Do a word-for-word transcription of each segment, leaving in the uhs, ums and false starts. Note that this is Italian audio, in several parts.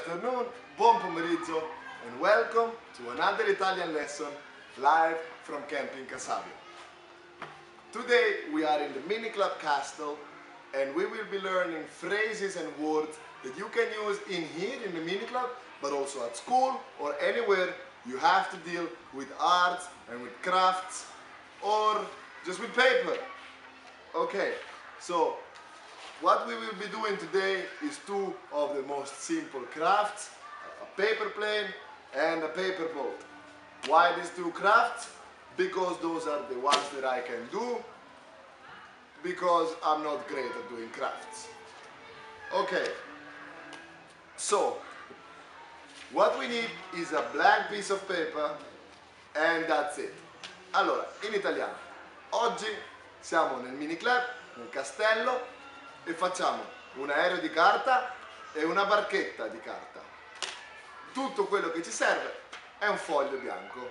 afternoon, buon pomeriggio, and welcome to another Italian lesson live from Camping Casabio. Today we are in the Mini Club Castle and we will be learning phrases and words that you can use in here in the Mini Club, but also at school or anywhere you have to deal with arts and with crafts or just with paper. Okay, so what we will be doing today is two of the most simple crafts, a paper plane and a paper boat. Why these two crafts? Because those are the ones that I can do, because I'm not great at doing crafts. Okay, so what we need is a blank piece of paper and that's it. Allora, in italiano, oggi siamo nel Mini Club, nel castello, e facciamo un aereo di carta e una barchetta di carta. Tutto quello che ci serve è un foglio bianco.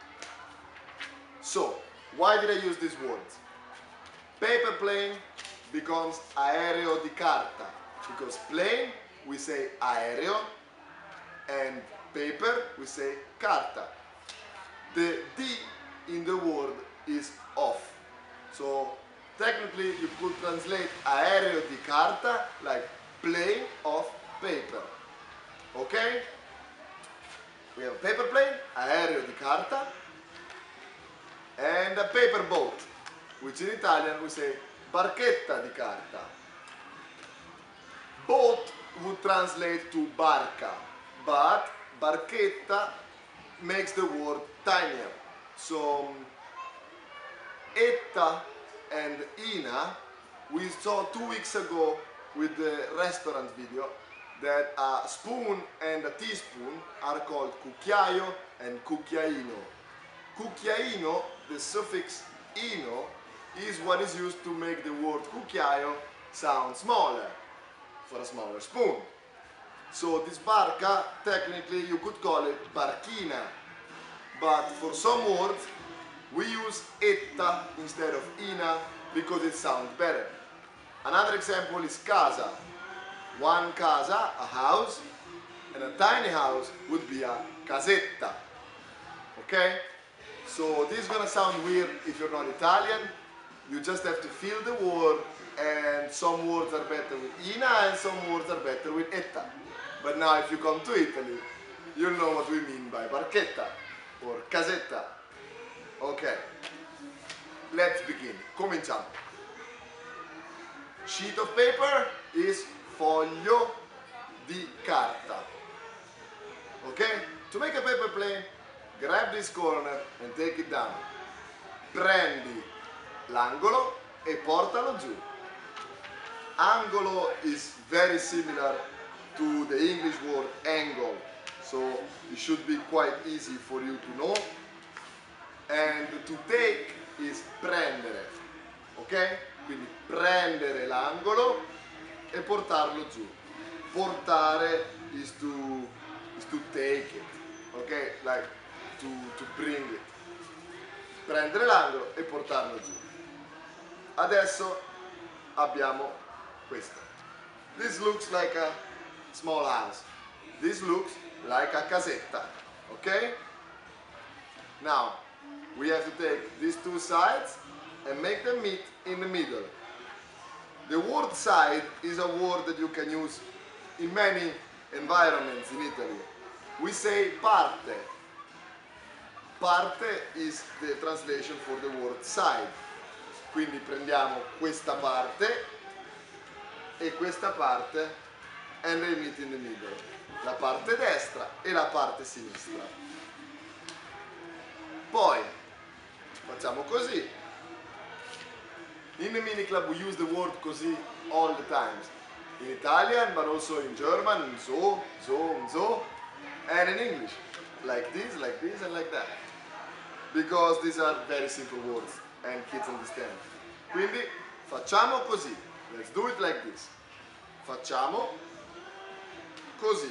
So, why did I use these words? Paper plane becomes aereo di carta, because plane we say aereo and paper we say carta. The D in the word is off. So technically you could translate aereo di carta like plane of paper. Okay? We have a paper plane, aereo di carta, and a paper boat, which in Italian we say barchetta di carta. Boat would translate to barca, but barchetta makes the word tinier. So etta and Ina, we saw two weeks ago with the restaurant video that a spoon and a teaspoon are called cucchiaio and cucchiaino. Cucchiaino, the suffix ino, is what is used to make the word cucchiaio sound smaller, for a smaller spoon. So this barca, technically you could call it barchina, but for some words we use etta instead of ina because it sounds better. Another example is casa. One casa, a house, and a tiny house would be a casetta. Okay? So this is gonna sound weird if you're not Italian. You just have to feel the word, and some words are better with ina and some words are better with etta. But now if you come to Italy, you'll know what we mean by barchetta or casetta. Ok, let's begin. Cominciamo. Sheet of paper is foglio di carta. Ok? To make a paper plane, grab this corner and take it down. Prendi l'angolo e portalo giù. Angolo is very similar to the English word angle, so it should be quite easy for you to know. And to take is prendere, ok? Quindi prendere l'angolo e portarlo giù. Portare is to, is to take it, ok? Like to, to bring it. Prendere l'angolo e portarlo giù. Adesso abbiamo questo. This looks like a small house. This looks like a casetta, ok? Now, we have to take these two sides and make them meet in the middle. The word side is a word that you can use in many environments in Italy. We say parte. Parte is the translation for the word side. Quindi prendiamo questa parte e questa parte and they meet in the middle. La parte destra e la parte sinistra. Poi facciamo così. In the Mini Club we use the word così all the time. In Italian, but also in German, so, so, so, and in English. Like this, like this, and like that. Because these are very simple words and kids understand. Quindi facciamo così. Let's do it like this. Facciamo così.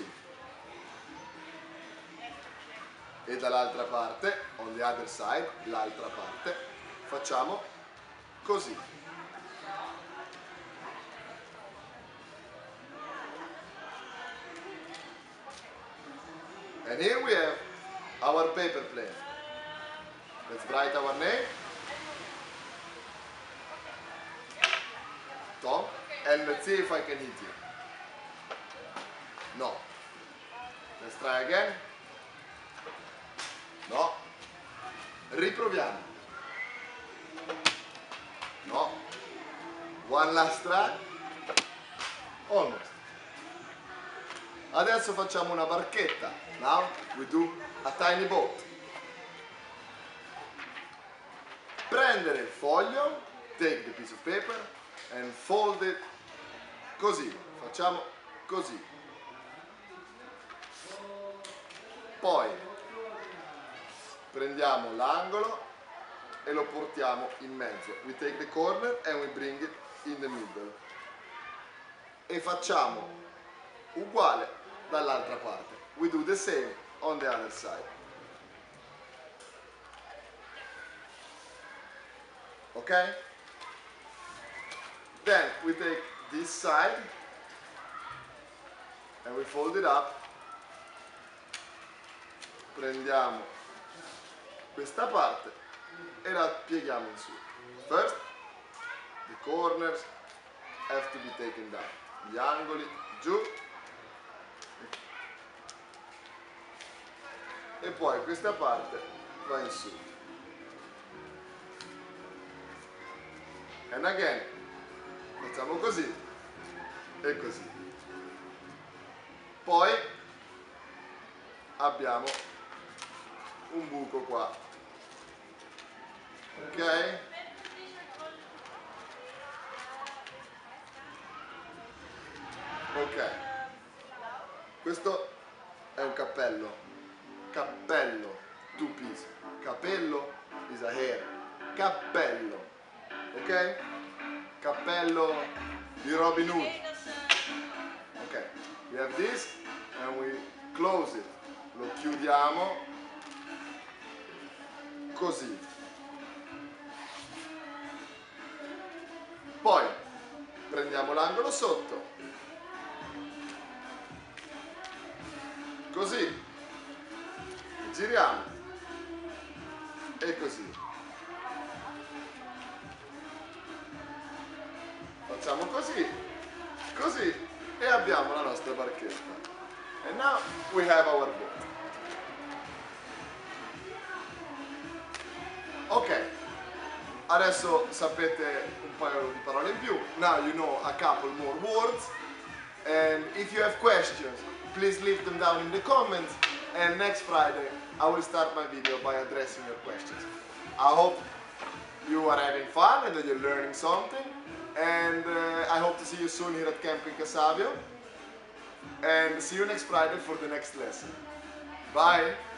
E dall'altra parte, on the other side, l'altra parte, facciamo così. And here we have our paper plane. Let's write our name. Tom. And let's see if I can hit you. No. Let's try again. No. Riproviamo. No. One last try. Almost. Adesso facciamo una barchetta. Now we do a tiny boat. Prendere il foglio, take the piece of paper and fold it così. Facciamo così. Poi prendiamo l'angolo e lo portiamo in mezzo. We take the corner and we bring it in the middle. E facciamo uguale dall'altra parte. We do the same on the other side. Okay? Then we take this side and we fold it up. Prendiamo questa parte e la pieghiamo in su. First, the corners have to be taken down. Gli angoli giù. E poi questa parte va in su. And again, facciamo così e così. Poi abbiamo un buco qua. Ok? Ok. Questo è un cappello. Cappello, two piece. Capello is a hair. Cappello. Ok? Cappello di Robin Hood. Ok. We have this and we close it. Lo chiudiamo così. Poi prendiamo l'angolo sotto. Così. Giriamo. E così. Facciamo così. Così. E abbiamo la nostra barchetta. And now we have our boat. Ok, adesso sapete un paio di parole in più. Now you know a couple more words. And if you have questions, please leave them down in the comments. And next Friday, I will start my video by addressing your questions. I hope you are having fun and that you're learning something. And uh, I hope to see you soon here at Camping Casavio. And see you next Friday for the next lesson. Bye!